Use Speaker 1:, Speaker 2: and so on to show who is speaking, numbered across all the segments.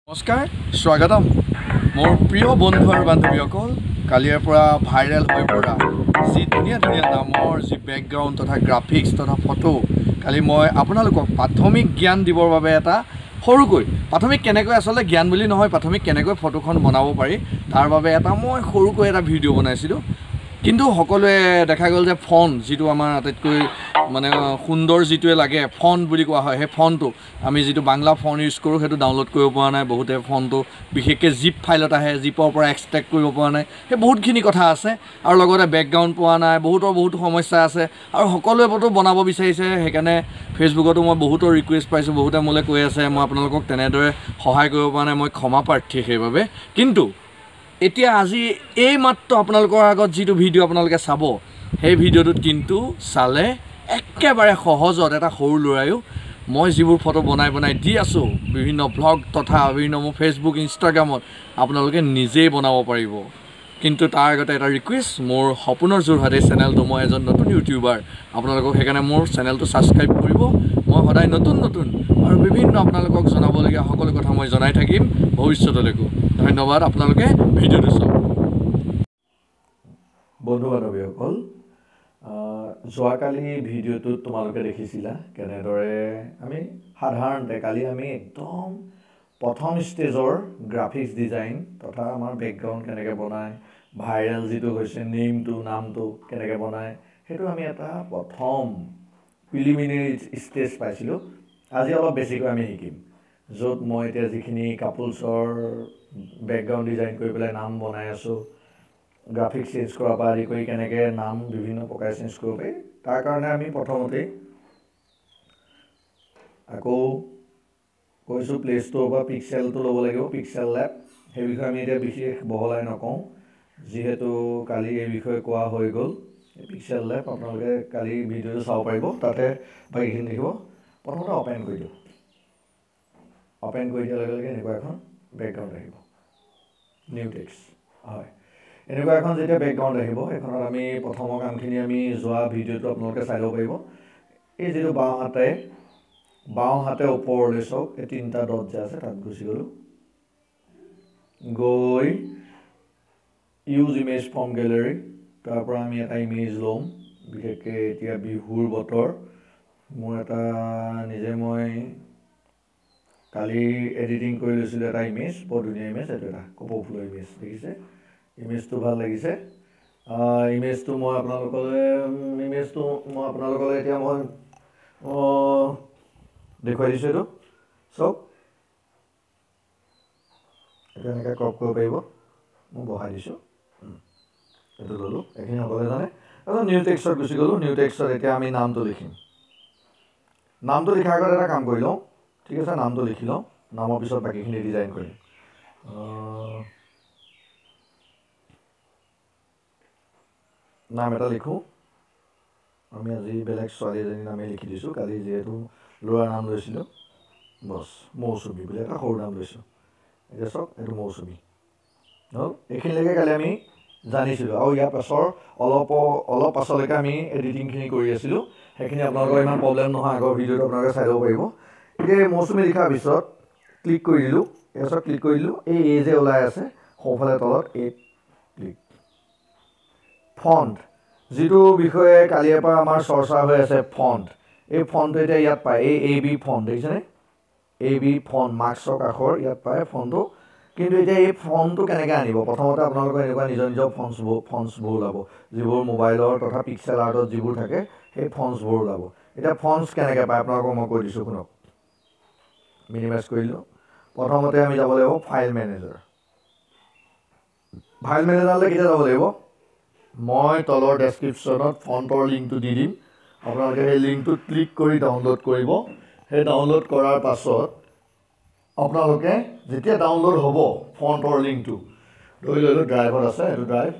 Speaker 1: নমস্কাৰ স্বাগতম মোৰ প্ৰিয় বন্ধু আৰু বান্ধৱীসকল কালিৰ পৰা ভাইৰেল হৈ পৰা যি ধুনীয়া ধুনীয়া নামৰ যি বেকগ্ৰাউণ্ড তথা গ্ৰাফিক্স তথা ফটো কালি মই আপোনালোকক প্ৰাথমিক জ্ঞান দিবৰ বাবে এটা সৰুকৈ প্ৰাথমিক কেনেকৈ আচলতে জ্ঞান বুলি নহয় প্ৰাথমিক কেনেকৈ ফটোখন বনাব পাৰি তাৰ বাবে এটা মই সৰুকৈ এটা ভিডিঅ' বনাইছিলোঁ কিন্তু সকলোৱে দেখা গ'ল যে ফন্ট যিটো আমাৰ আটাইতকৈ মানে সুন্দৰ যিটোৱে লাগে ফন্ট বুলি কোৱা হয় সেই ফন্টটো আমি যিটো বাংলা ফন্ট ইউজ কৰোঁ সেইটো ডাউনলোড কৰিব পৰা নাই বহুতে ফন্টটো বিশেষকৈ জিপ ফাইলত আহে জিপৰ পৰা এক্সট্ৰেক্ট কৰিব পৰা নাই সেই বহুতখিনি কথা আছে আৰু লগতে বেকগ্ৰাউণ্ড পোৱা নাই বহুতো সমস্যা আছে আৰু সকলোৱে ফটো বনাব বিচাৰিছে সেইকাৰণে ফেচবুকতো মই বহুতো ৰিকুৱেষ্ট পাইছোঁ বহুতে মোলৈ কৈ আছে মই আপোনালোকক তেনেদৰে সহায় কৰিব পৰা নাই মই ক্ষমা প্ৰাৰ্থী সেইবাবে কিন্তু এতিয়া আজি এই মাত্ৰ আপোনালোকৰ আগত যিটো ভিডিঅ' আপোনালোকে চাব সেই ভিডিঅ'টোত কিন্তু চালে একেবাৰে সহজত এটা সৰু ল'ৰায়ো মই যিবোৰ ফটো বনাই দি আছোঁ বিভিন্ন ব্লগ তথা বিভিন্ন মোৰ ফেচবুক ইনষ্টাগ্ৰামত আপোনালোকে নিজেই বনাব পাৰিব কিন্তু তাৰ আগতে এটা ৰিকুৱেষ্ট মোৰ সপোনৰ যোৰহাট এই চেনেলটো মই এজন নতুন ইউটিউবাৰ আপোনালোকক সেইকাৰণে মোৰ চেনেলটো ছাবস্ক্ৰাইব কৰিব মই সদায় নতুন আৰু বিভিন্ন আপোনালোকক জনাবলগীয়া সকলো কথা মই জনাই থাকিম ভৱিষ্যতলৈকো ধন্যবাদ আপোনালোকে ভিডিঅ'টো চাওক বন্ধু বান্ধৱীসকল যোৱাকালি ভিডিঅ'টোত তোমালোকে দেখিছিলা কেনেদৰে আমি সাধাৰণতে কালি আমি একদম প্ৰথম ষ্টেজৰ গ্ৰাফিক্স ডিজাইন তথা আমাৰ বেকগ্ৰাউণ্ড কেনেকৈ বনায় ভাইৰেল যিটো হৈছে নামটো কেনেকৈ বনায় সেইটো আমি এটা প্ৰথম প্ৰিলিমিনেৰী ষ্টেজ পাইছিলোঁ আজি অলপ বেছিকৈ আমি শিকিম য'ত মই এতিয়া যিখিনি কাপোলছৰ বেকগ্ৰাউণ্ড ডিজাইন কৰি পেলাই নাম বনাই আছোঁ গ্ৰাফিক্স চেঞ্জ কৰাৰ পৰা আদি কৰি কেনেকৈ নাম বিভিন্ন প্ৰকাৰে চেঞ্জ কৰিব পাৰি তাৰ কাৰণে আমি প্ৰথমতেই আকৌ কৈছোঁ প্লে ষ্ট'ৰৰ পৰা পিক্সেলটো ল'ব লাগিব পিক্সেল লেব সেই বিষয়ে আমি এতিয়া বিশেষ বহলাই নকওঁ যিহেতু কালি এই বিষয়ে কোৱা হৈ গ'ল পিক্সেল লেব আপোনালোকে কালি ভিডিঅ'টো চাব পাৰিব তাতে বাকীখিনি দেখিব প্ৰথমতে অ'পেন কৰি দিওঁ অ'পেন কৰি দিয়াৰ লগে লগে এনেকুৱা এখন বেকগ্ৰাউণ্ড আহিব নিউ টেক্সট হয় এনেকুৱা এখন যেতিয়া বেকগ্ৰাউণ্ড আহিব সেইখনত আমি প্ৰথমৰ কামখিনি আমি যোৱা ভিডিঅ'টো আপোনালোকে চাই ল'ব পাৰিব এই যিটো বাওঁ হাতে ওপৰলৈ চাওক এই তিনিটা ডট যে আছে তাত গুচি গ'লোঁ গৈ ইউজ ইমেজ ফ্ৰম গেলেৰী তাৰ পৰা আমি এটা ইমেজ ল'ম বিশেষকৈ এতিয়া বিহুৰ বতৰ মোৰ এটা মই কালি এডিটিং কৰি লৈছিলোঁ এটা ইমেজ বৰ ধুনীয়া ইমেজ এইটো এটা কপৌ ফুলৰ ইমেজ দেখিছে ইমেজটো ভাল লাগিছে ইমেজটো মই আপোনালোকলৈ এতিয়া মই দেখুৱাই দিছোঁ এইটো চাওক এইটো এনেকৈ ক্ৰপ কৰিব পাৰিব মই বহাই দিছোঁ এইটো ল'লোঁ এইখিনি সকলোৱে জানে তাৰপিছত নিউ টেক্সটত গুচি গ'লোঁ নিউ টেক্সটত এতিয়া আমি নামটো লিখিম নামটো লিখাৰ আগত এটা কাম কৰি লওঁ ঠিক আছে নামটো লিখি লওঁ নামৰ পিছত বাকীখিনি ডিজাইন কৰিম নাম এটা লিখোঁ আমি আজি বেলেগ ছোৱালী এজনীৰ নামেই লিখি দিছোঁ কালি যিহেতু ল'ৰাৰ নাম লৈছিলোঁ বছ মৌচুমী বুলি এটা সৰু নাম লৈছোঁ এতিয়া চাওক এইটো মৌচুমী হ'ল এইখিনিলৈকে কালি আমি জানিছিলোঁ আৰু ইয়াৰ পাছৰ অলপ পাছলৈকে আমি এডিটিংখিনি কৰি আছিলোঁ সেইখিনি আপোনালোকৰ ইমান প্ৰব্লেম নহয় আগৰ ভিডিঅ'টো আপোনালোকে চাই ল'ব পাৰিব এতিয়া মৌচুমী লিখাৰ পিছত ক্লিক কৰি দিলোঁ এই যে ওলাই আছে সোঁফালে তলত এই ক্লিক ফণ্ট যিটো বিষয়ে কালিৰ পৰা আমাৰ চৰ্চা হৈ আছে ফণ্ট এই ফণ্টটো এতিয়া ইয়াত পায় এই বি ফণ্ট দেখিছেনে বি ফণ্ট মাৰ্কছৰ কাষৰ ইয়াত পায় ফণ্টটো কিন্তু এতিয়া এই ফণ্টটো কেনেকৈ আনিব প্ৰথমতে আপোনালোকৰ এনেকুৱা নিজৰ ফণ্টছবোৰ ওলাব যিবোৰ মোবাইলৰ তথা পিক্সেল আৰ্টত যিবোৰ থাকে সেই ফণ্টছবোৰ ওলাব এতিয়া ফণ্টছ কেনেকৈ পায় আপোনালোকক মই কৈ দিছোঁ শুনক মিনিমাইজ কৰিলোঁ প্ৰথমতে আমি যাব লাগিব ফাইল মেনেজাৰলৈ কেতিয়া যাব লাগিব মই তলৰ ডেছক্ৰিপশ্যনত ফণ্টৰ লিংকটো দি দিম আপোনালোকে সেই লিংকটোত ক্লিক কৰি ডাউনলোড কৰিব সেই ডাউনলোড কৰাৰ পাছত আপোনালোকে যেতিয়া ডাউনলোড হ'ব ফণ্টৰ লিংকটো ধৰি ল'লোঁ ড্ৰাইভত আছে এইটো ড্ৰাইভ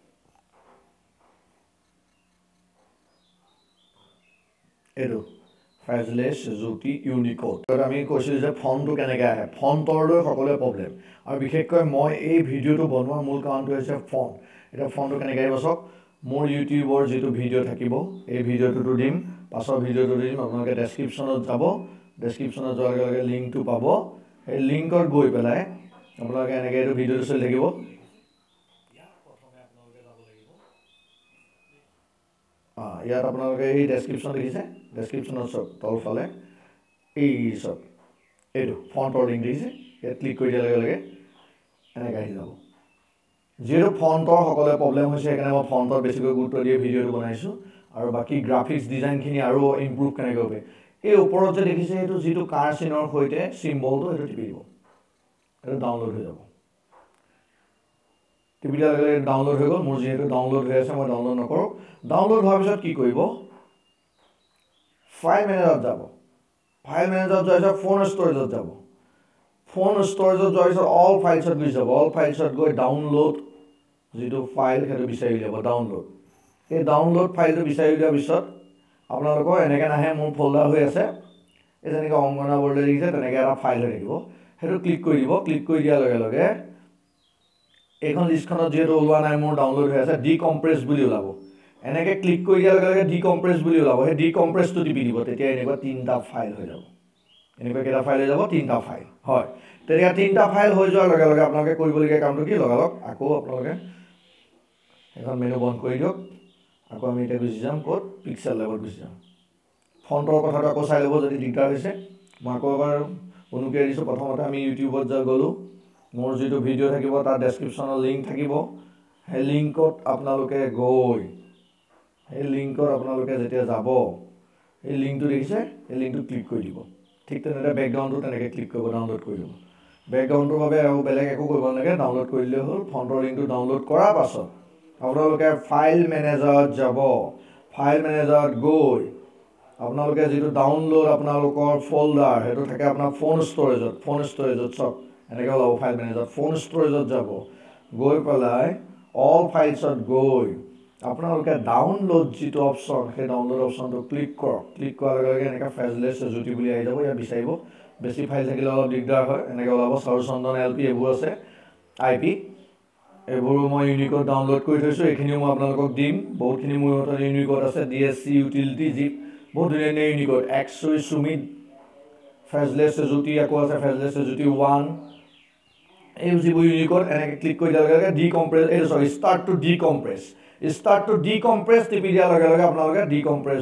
Speaker 1: এইটো ফেজলেছ জ্যোতি ইউনিকোড আমি কৈছিলোঁ যে ফণ্টটো কেনেকৈ আহে ফণ্টৰলৈ সকলোৱে প্ৰব্লেম আৰু বিশেষকৈ মই এই ভিডিঅ'টো বনোৱাৰ মূল কাৰণটো হৈছে ফণ্ট এতিয়া ফণ্টটো কেনেকৈ আহিব চাওক মোৰ ইউটিউবৰ যিটো ভিডিঅ' থাকিব এই ভিডিঅ'টোতো দিম পাছৰ ভিডিঅ'টো দিম আপোনালোকে ডেছক্ৰিপশ্যনত যাব ডেছক্ৰিপশ্যনত যোৱাৰ লগে লগে লিংকটো পাব এই লিংকত গৈ পেলাই আপোনালোকে এনেকৈ এইটো ভিডিঅ'টো চলি থাকিব ইয়াত আপোনালোকে এই ডেছক্ৰিপশ্যন দেখিছে ডেছক্ৰিপশ্যনত চাওক তলফালে এই চাওক এইটো ফণ্টৰ লিংক দেখিছে ইয়াত ক্লিক কৰি দিয়াৰ লগে লগে এনেকৈ আহি যাব যিহেতু ফণ্টৰ সকলোৱে প্ৰব্লেম হৈছে সেইকাৰণে মই ফণ্টত বেছিকৈ গুৰুত্ব দিয়ে ভিডিঅ'টো বনাইছোঁ আৰু বাকী গ্ৰাফিক্স ডিজাইনখিনি আৰু ইম্প্ৰুভ কেনেকৈ হ'ব এই ওপৰত যে দেখিছে এইটো যিটো কাৰ চিনৰ সৈতে চিম্বলটো সেইটো টিপি দিব এইটো ডাউনলোড হৈ যাব টিপি দিয়াৰ লগে লগে ডাউনলোড হৈ গ'ল মোৰ যিহেতু ডাউনলোড হৈ আছে মই ডাউনলোড নকৰোঁ ডাউনলোড হোৱাৰ পিছত কি কৰিব ফাইল মেনেজাৰত যাব ফাইল মেনেজাৰত যোৱাৰ পিছত ফোন ষ্ট'ৰেজত যাব ফোন ষ্ট'ৰেজত যোৱাৰ পিছত অল ফাইলছত গুচি যাব অল ফাইলছত গৈ ডাউনলোড যিটো ফাইল সেইটো বিচাৰি উলিয়াব ডাউনলোড এই ডাউনলোড ফাইলটো বিচাৰি উলিওৱাৰ পিছত আপোনালোকৰ এনেকৈ নাহে মোৰ ফল্ডাৰ হৈ আছে এই যেনেকৈ অংগনা বৰ্ডে দেখিছে তেনেকৈ এটা ফাইল হৈ থাকিব সেইটো ক্লিক কৰি দিব ক্লিক কৰি দিয়াৰ লগে লগে এইখন লিষ্টখনত যিহেতু ওলোৱা নাই মোৰ ডাউনলোড হৈ আছে ডিকম্প্ৰেছ বুলি ওলাব এনেকৈ ক্লিক কৰি দিয়াৰ লগে লগে ডিকম্প্ৰেছ বুলি ওলাব সেই ডিকম্প্ৰেছটো টিপি দিব তেতিয়া এনেকুৱা 3টা ফাইল হৈ যাব এনেকুৱা কেইটা ফাইল হৈ যাব 3টা ফাইল হয় তেতিয়া 3টা ফাইল হৈ যোৱাৰ লগে লগে আপোনালোকে কৰিবলগীয়া কামটো কি লগালগ আকৌ আপোনালোকে এখন মেনু বন্ধ কৰি দিয়ক আকৌ আমি এতিয়া গুচি যাম ক'ত পিক্সেল লেবত গুচি যাম ফণ্টৰ কথাটো আকৌ চাই ল'ব যদি দিগদাৰ হৈছে মই আকৌ এবাৰ অনুকিয়াই দিছোঁ প্ৰথমতে আমি ইউটিউবত গ'লোঁ মোৰ যিটো ভিডিঅ' থাকিব তাৰ ডেছক্ৰিপশ্যনৰ লিংক থাকিব সেই লিংকত আপোনালোকে গৈ সেই লিংকত আপোনালোকে যেতিয়া যাব এই লিংকটো দেখিছে এই লিংকটো ক্লিক কৰি দিব ঠিক তেনেদৰে বেকগ্ৰাউণ্ডটো তেনেকৈ ক্লিক কৰিব ডাউনলোড কৰি দিব বেকগ্ৰাউণ্ডটোৰ বাবে আৰু বেলেগ একো কৰিব নালাগে ডাউনলোড কৰিলে হ'ল ফণ্টৰ লিংকটো ডাউনলোড কৰাৰ পাছত আপোনালোকে ফাইল মেনেজাৰত যাব ফাইল মেনেজাৰত গৈ আপোনালোকে যিটো ডাউনলোড আপোনালোকৰ ফল্ডাৰ সেইটো থাকে আপোনাৰ ফোন ষ্ট'ৰেজত চাওক এনেকৈ ওলাব ফাইল মেনেজাৰত ফোন ষ্ট'ৰেজত যাব গৈ পেলাই অল ফাইলছত গৈ আপোনালোকে ডাউনলোড যিটো অপশ্যন সেই ডাউনলোড অপশ্যনটো ক্লিক কৰক ক্লিক কৰাৰ লগে লগে এনেকৈ ফেজলেছ জ্যোতি বুলি আহি যাব ইয়াত বিচাৰিব বেছি ফাইল থাকিলে অলপ দিগদাৰ হয় এনেকৈ ওলাব চাৰুচন্দন LP এইবোৰ আছে IP এইবোৰো মই ইউনিকোড ডাউনলোড কৰি থৈছোঁ এইখিনিও মই আপোনালোকক দিম বহুতখিনি মোৰ হাতত ইউনিকোড আছে DSC ইউটিলিটি যি বহুত ধুনীয়া ধুনীয়া ইউনিকোড এক্সুই সুমিত ফেজলেছ জ্যোতি আকৌ আছে ফেজলেছ জ্যোতি 1 এই যিবোৰ ইউনিকোড এনেকৈ ক্লিক কৰি দিয়াৰ লগে লগে ডিকম্প্ৰেছ এইটো চৰি ষ্টাৰ্ট টু ডিকম্প্ৰেছ টিপি দিয়াৰ লগে লগে আপোনালোকে ডিকম্প্ৰেছ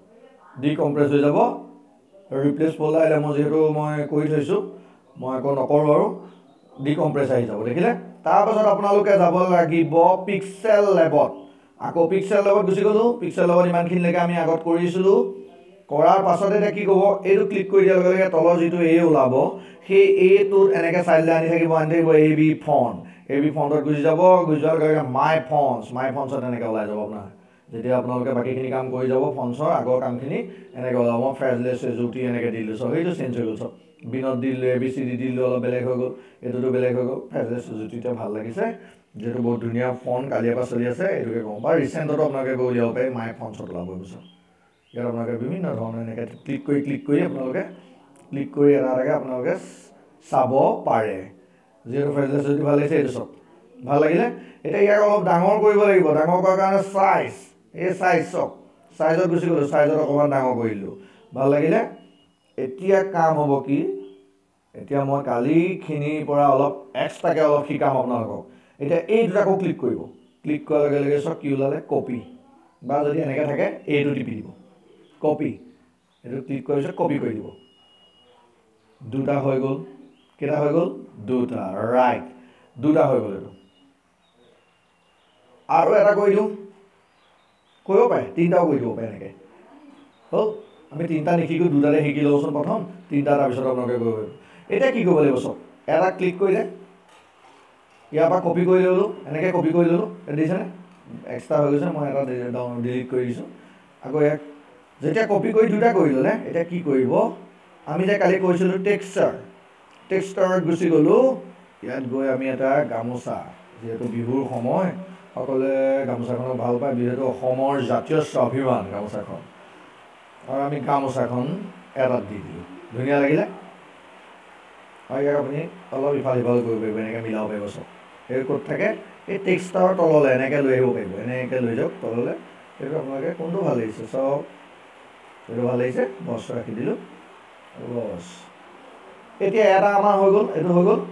Speaker 1: হৈ যাব ৰিপ্লেচ ফল্ডাৰ আহিলে মই যিহেতু মই কৰি থৈছোঁ মই আকৌ নকৰোঁ আৰু ডিকম্প্ৰেছ আহি যাব দেখিলে তাৰপাছত আপোনালোকে যাব লাগিব পিক্সেল লেবত আকৌ পিক্সেল লেবত গুচি গ'লোঁ পিক্সেল লেবত ইমানখিনিলৈকে আমি আগত কৰিছিলোঁ কৰাৰ পাছতে এতিয়া কি ক'ব এইটো ক্লিক কৰি দিয়াৰ লগে লগে তলৰ যিটো এ ওলাব সেই এটোত এনেকৈ চাইডলৈ আনি থাকিব AB ফণ্টত গুচি যোৱাৰ লগে লগে মাই ফণ্টছত এনেকৈ ওলাই যাব আপোনাৰ যেতিয়া আপোনালোকে বাকীখিনি কাম কৰি যাব ফণ্টছৰ আগৰ কামখিনি এনেকৈ ওলাব মই ফেজলেছ জ্যোতি এনেকৈ দিলোঁ চব সেইটো চেঞ্জ হৈ গ'ল চব বিনত দিলোঁ ABCD দিলোঁ অলপ বেলেগ হৈ গ'ল এইটোতো বেলেগ হৈ গ'ল ফেজলেছ জ্যোতিতে ভাল লাগিছে যিহেতু বহুত ধুনীয়া ফণ্ট কালিৰ পৰা চলি আছে এইটোকে কওঁ বা ৰিচেণ্টতো আপোনালোকে গৈ উলিয়াব পাৰি মাই ফণ্টছত ওলাব এইবছৰ ইয়াত আপোনালোকে বিভিন্ন ধৰণৰ এনেকৈ ক্লিক কৰি আপোনালোকে ক্লিক কৰি এটা এটাকৈ আপোনালোকে চাব পাৰে যিহেতু ফেজলেছ জ্যোতি ভাল লাগিছে এইটো চব ভাল লাগিলে এতিয়া ইয়াক অলপ ডাঙৰ কৰিব লাগিব ডাঙৰ কৰাৰ কাৰণে চাইজ চাওক চাইজত গুচি গ'লোঁ চাইজত অকণমান ডাঙৰ কৰি দিলোঁ ভাল লাগিলে এতিয়া কাম হ'ব কি এতিয়া মই কালিখিনিৰ পৰা অলপ এক্সট্ৰাকৈ অলপ শিকাম আপোনালোকক এতিয়া এই দুটাকো ক্লিক কৰিব ক্লিক কৰাৰ লগে লগে চাওক কি ওলালে কপি বা যদি এনেকৈ থাকে এইটো টিপি দিব কপি এইটো ক্লিক কৰাৰ পিছত কপি কৰি দিব দুটা হৈ গ'ল কেইটা হৈ গ'ল দুটা ৰাইট দুটা হৈ গ'ল এইটো আৰু এটা কৰি দিওঁ কৰিব পাৰে 3টাও কৰি দিব পাৰে এনেকৈ হ'ল আমি 3টা নিশিকোঁ দুটাতে শিকি লওঁচোন প্ৰথম 3টা তাৰপিছত আপোনালোকে কৰিব পাৰিব এতিয়া কি কৰিব লাগিব চব এটা ক্লিক কৰিলে ইয়াৰ পৰা কপি কৰি ল'লোঁ এনেকৈ কপি কৰি ল'লোঁ দেখিছেনে এক্সট্ৰা হৈ গৈছে মই এটা ডিলিট কৰি দিছোঁ আকৌ ইয়াক যেতিয়া কপি কৰি দুটা কৰি ল'লে এতিয়া কি কৰিব আমি যে কালি কৈছিলোঁ টেক্সচাৰত গুচি গ'লোঁ ইয়াত গৈ আমি এটা গামোচা যিহেতু বিহুৰ সময় সকলোৱে গামোচাখনক ভাল পায় যিহেতু অসমৰ জাতীয় স্বাভিমান গামোচাখন আৰু আমি গামোচাখন এটাত দি দিলোঁ ধুনীয়া লাগিলে আৰু ইয়াক আপুনি অলপ ইফাল সিফাল কৰিব পাৰিব এনেকৈ মিলাব পাৰিব চব এই ক'ত থাকে এই টেক্সটাৰৰ তললৈ এনেকৈ লৈ আহিব পাৰিব এনেকৈ লৈ যাওক তললৈ এইটো আপোনালোকে কোনটো ভাল লাগিছে চব এইটো ভাল লাগিছে বছ ৰাখি দিলোঁ বছ
Speaker 2: এতিয়া এটা আমাৰ হৈ গ'ল, এইটো হৈ গ'ল।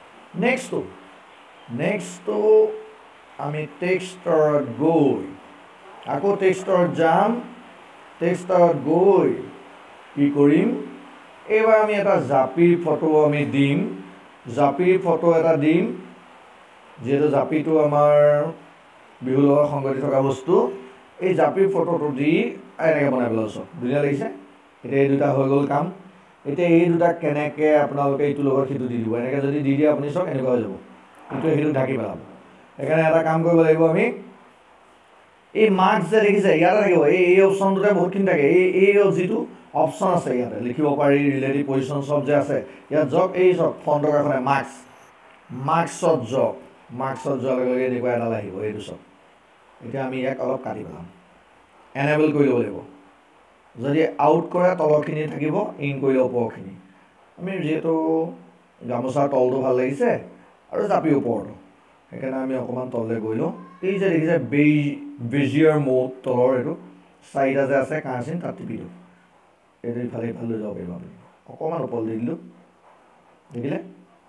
Speaker 2: নেক্সটটো আমি টেক্সটত গৈ আকৌ টেক্সটত যাম। টেক্সটত গৈ কি কৰিম, এইবাৰ আমি এটা জাপিৰ ফটো আমি দিম। জাপিৰ ফটো এটা দিম, যিহেতু জাপিটো আমাৰ বিহুৰ লগত সংগতি থকা বস্তু। এই জাপিৰ ফটোটো দি এনেকৈ বনাই পেলাইছোঁ, ধুনীয়া লাগিছে। এতিয়া এই দুটা হৈ গ'ল কাম। এতিয়া এই দুটাক কেনেকৈ আপোনালোকে এইটোৰ লগত সিটো দি দিব, এনেকৈ যদি দি দিয়ে আপুনি চাওক এনেকুৱা হৈ যাব, ইটোৱে সিটোক ঢাকি পেলাব। সেইকাৰণে এটা কাম কৰিব লাগিব আমি, এই মাৰ্কছ যে দেখিছে ইয়াতে থাকিব, এই অপশ্যনটোতে বহুতখিনি থাকে। এই যিটো অপশ্যন আছে ইয়াতে লিখিব পাৰি, ৰিলেটিভ পজিশ্যন চব যে আছে ইয়াত যাওক, এই চব ফণ্টৰ কাষতে মাৰ্কছত যাওক। মাৰ্কছত যোৱাৰ লগে লগে এনেকুৱা এডাল আহিব, এইটো চব। এতিয়া আমি ইয়াক অলপ কাটি পেলাম, এনেবল কৰি ল'ব লাগিব। যদি আউট কৰে তলৰখিনি থাকিব, ইন কৰিলে ওপৰখিনি। আমি যিহেতু গামোচাৰ তলটো ভাল লাগিছে আৰু জাপিৰ ওপৰটো, সেইকাৰণে আমি অকণমান তললৈ গৈ লওঁ। এই যে দেখিছে বেজিয়াৰ ম'ড তলৰ এইটো চাৰিটা যে আছে কাঁচিন, তাত টিপি দিওঁ। এইটো ইফালে ইফালে লৈ যাব পাৰিব আপুনি। অকণমান ওপৰত দি দিলোঁ, দেখিলে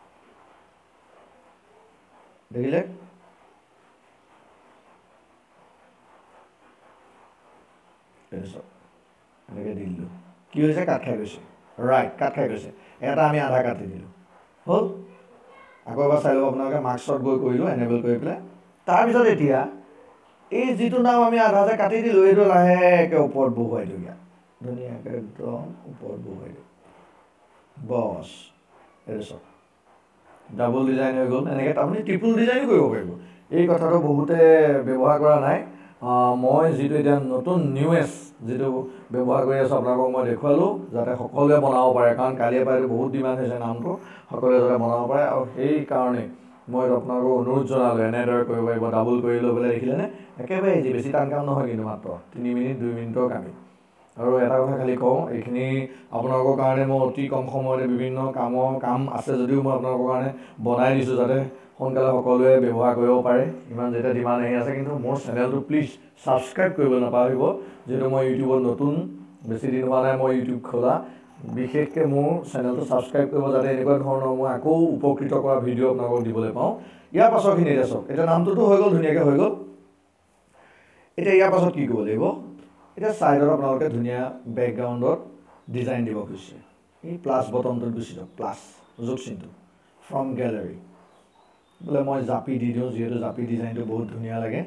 Speaker 2: এনেকৈ দি দিলোঁ। কি হৈছে, কাট খাই গৈছে। ৰাইট, কাট খাই গৈছে। এটা আমি আধা কাটি দিলোঁ, হ'ল। আকৌ এবাৰ চাই ল'ব আপোনালোকে, মাৰ্কছত গৈ কৰিলোঁ এনেবল কৰি পেলাই। তাৰপিছত এতিয়া এই যিটো নাম আমি আধা যে কাটি দিলোঁ, এইটো লাহেকৈ ওপৰত বহুৱাই দিওঁ। ইয়াত ধুনীয়াকৈ একদম ওপৰত বহুৱাই দিওঁ, বছ। এইটো চাওক ডাবল ডিজাইন হৈ গ'ল। এনেকৈ আপুনি ট্ৰিপল ডিজাইনো কৰিব পাৰিব। এই কথাটো বহুতে ব্যৱহাৰ কৰা নাই। মই যিটো এতিয়া নতুন নিউৱেষ্ট যিটো ব্যৱহাৰ কৰি আছোঁ আপোনালোকক মই দেখুৱালোঁ, যাতে সকলোৱে বনাব পাৰে। কাৰণ কালিৰ পৰা এইটো বহুত ডিমাণ্ড হৈছে নামটো, সকলোৱে যাতে বনাব পাৰে। আৰু সেইকাৰণে মই আপোনালোকক অনুৰোধ জনালোঁ, এনেদৰে কৰিব পাৰিব। ডাবল কৰি লৈ পেলাই দেখিলেনে, একেবাৰে ইজি, বেছি টান কাম নহয় কিন্তু, মাত্ৰ 3 মিনিট 2 মিনিটৰ কামেই। আৰু এটা কথা খালি কওঁ, এইখিনি আপোনালোকৰ কাৰণে মই অতি কম সময়তে বিভিন্ন কাম আছে যদিও মই আপোনালোকৰ কাৰণে বনাই দিছোঁ, যাতে সোনকালে সকলোৱে ব্যৱহাৰ কৰিব পাৰে। ইমান যেতিয়া ডিমাণ্ড আহি আছে, কিন্তু মোৰ চেনেলটো প্লিজ ছাবস্ক্ৰাইব কৰিব নাপাহৰিব। যিহেতু মই ইউটিউবত নতুন, বেছি দিন হোৱা নাই মই ইউটিউব খোলা। বিশেষকৈ মোৰ চেনেলটো ছাবস্ক্ৰাইব কৰিব, যাতে এনেকুৱা ধৰণৰ মই আকৌ উপকৃত কৰা ভিডিঅ' আপোনালোকক দিবলৈ পাওঁ। ইয়াৰ পাছৰখিনি এতিয়া চাওক, এতিয়া নামটোতো হৈ গ'ল, ধুনীয়াকৈ হৈ গ'ল। এতিয়া ইয়াৰ পাছত কি কৰিব লাগিব, এতিয়া ছাইডত আপোনালোকে ধুনীয়া বেকগ্ৰাউণ্ডত ডিজাইন দিব খুজিছে, এই প্লাছ বটনটোত গুচি যাওক, প্লাছ যোগ চিনটো, ফ্ৰম গেলাৰী বোলে মই জাপি দি দিওঁ, যিহেতু জাপি ডিজাইনটো বহুত ধুনীয়া লাগে।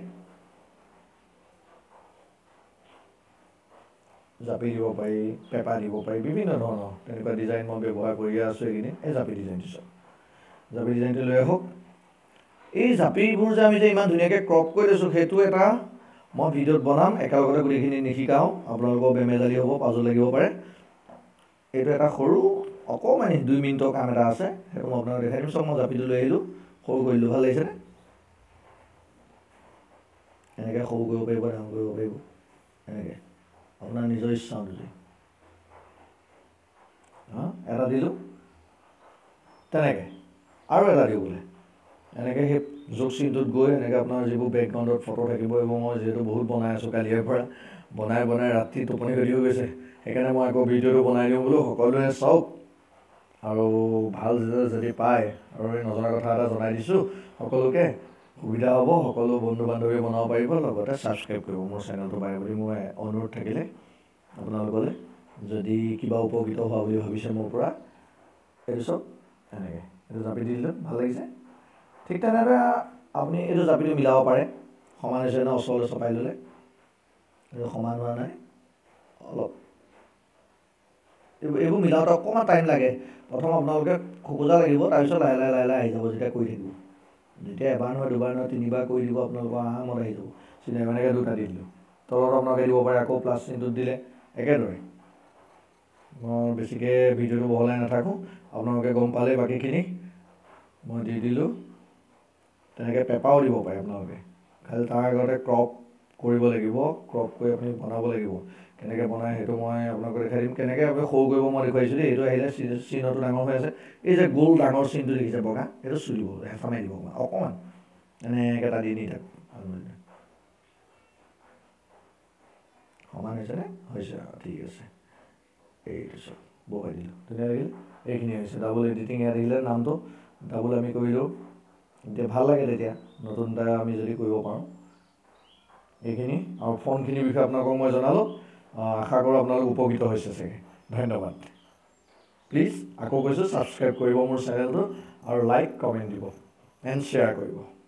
Speaker 2: জাপি দিব পাৰি, পেপা দিব পাৰি, বিভিন্ন ধৰণৰ তেনেকুৱা ডিজাইন মই ব্যৱহাৰ কৰিয়ে আছোঁ এইকেইদিন। এই জাপি ডিজাইনটো চাওক, জাপি ডিজাইনটো লৈ আহক। এই জাপিবোৰ যে আমি যে ইমান ধুনীয়াকৈ ক্ৰপ কৰি লৈছোঁ, সেইটো এটা মই ভিডিঅ'ত বনাম, একেলগতে গোটেইখিনি নিশিকাওঁ, আপোনালোকৰ বেমেজালি হ'ব, পাজো লাগিব পাৰে। এইটো এটা সৰু অকণমানি 2 মিনিটৰ কাম এটা আছে, সেইটো মই আপোনালোকক দেখাই দিম। চব মই জাপিটো লৈ আহিলোঁ, সৰু কৰিলোঁ, ভাল লাগিছেনে? এনেকৈ সৰু কৰিব পাৰিব, ডাঙৰ কৰিব পাৰিব, এনেকৈ আপোনাৰ নিজৰ ইচ্ছা অনুযায়ী। এটা দিলোঁ, তেনেকৈ আৰু এটা দিওঁ বোলে, এনেকৈ সেই যোগ চিনটোত গৈ এনেকৈ আপোনাৰ যিবোৰ বেকগ্ৰাউণ্ডত ফটো থাকিব, এইবোৰ মই যিহেতু বহুত বনাই আছোঁ কালিৰে পৰা, বনাই ৰাতি টোপনি ক্ষতি হৈ গৈছে। সেইকাৰণে মই আকৌ ভিডিঅ'টো বনাই দিওঁ বোলো, সকলোৱে চাওক আৰু ভাল যদি পায়। আৰু এই নজনা কথা এটা জনাই দিছোঁ সকলোকে, সুবিধা হ'ব, সকলো বন্ধু বান্ধৱীয়ে বনাব পাৰিব, লগতে ছাবস্ক্ৰাইব কৰিব মোৰ চেনেলটো পাৰে বুলি মোৰ অনুৰোধ থাকিলে আপোনালোকলৈ। যদি কিবা উপকৃত হোৱা বুলি ভাবিছে মোৰ পৰা, এইটো চাওক, এনেকৈ এইটো জাপি দি দিলোঁ, ভাল লাগিছে। ঠিক তেনেদৰে আপুনি এইটো জাপিটো মিলাব পাৰে, সমান হৈছে ন, ওচৰলৈ চপাই ল'লে এইটো সমান হোৱা নাই, অলপ এইবোৰ মিলাওঁতে অকণমান টাইম লাগে। প্ৰথম আপোনালোকে খোকোজা লাগিব, তাৰপিছত লাহে লাহে আহি যাব। যেতিয়া কৰি থাকিব, যেতিয়া এবাৰ নহয়, দুবাৰ নহয়, 3বাৰ কৰি দিব, আপোনালোকৰ আৰামত আহি যাব। এনেকৈ 2টা দি দিলোঁ, তলত আপোনালোকে দিব পাৰে, আকৌ প্লাছ চিনটোত দিলে একেদৰে। মই বেছিকৈ ভিডিঅ'টো বহলাই নাথাকোঁ, আপোনালোকে গম পালে বাকীখিনি। মই দি দিলোঁ, তেনেকৈ পেপাও দিব পাৰে আপোনালোকে, খালি তাৰ আগতে ক্ৰপ কৰিব লাগিব। ক্ৰপ কৰি আপুনি বনাব লাগিব, কেনেকৈ বনায় সেইটো মই আপোনালোকক দেখাই দিম। কেনেকৈ আপুনি সৰু কৰিব মই দেখুৱাইছোঁ দেই। এইটো আহিলে চিনটো ডাঙৰ হৈ আছে, এই যে গোল ডাঙৰ চিনটো দেখিছে বগা, সেইটো চুই দিব, হেঁচা মাৰি দিব অকণমান, এনেকৈ এটা দি নি থাকক। সমান হৈছেনে? হৈছে, ঠিক আছে। এইটো চব বহুৱাই দিলোঁ, ধুনীয়া লাগিল। এইখিনি হৈছে ডাবল এডিটিং ইয়াত আহিলে নামটো ডাবল আমি কৰিলোঁ এতিয়া ভাল লাগে তেতিয়া নতুন এটা আমি যদি কৰিব পাৰোঁ এইখিনি আৰু ফোনখিনিৰ বিষয়ে আপোনালোকক মই জনালোঁ আশা কৰোঁ আপোনালোক উপকৃত হৈছে চাগে ধন্যবাদ প্লিজ আকৌ কৈছোঁ ছাবস্ক্ৰাইব কৰিব মোৰ চেনেলটো আৰু লাইক কমেণ্ট দিব এণ্ড শ্বেয়াৰ কৰিব